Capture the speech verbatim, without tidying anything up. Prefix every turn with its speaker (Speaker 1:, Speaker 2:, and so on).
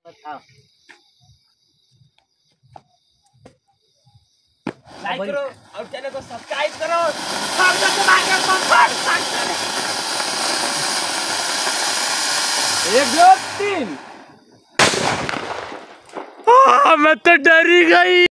Speaker 1: Like करो और channel को सब्सक्राइब करो। एक दो तीन। मैं तो डर ही गई।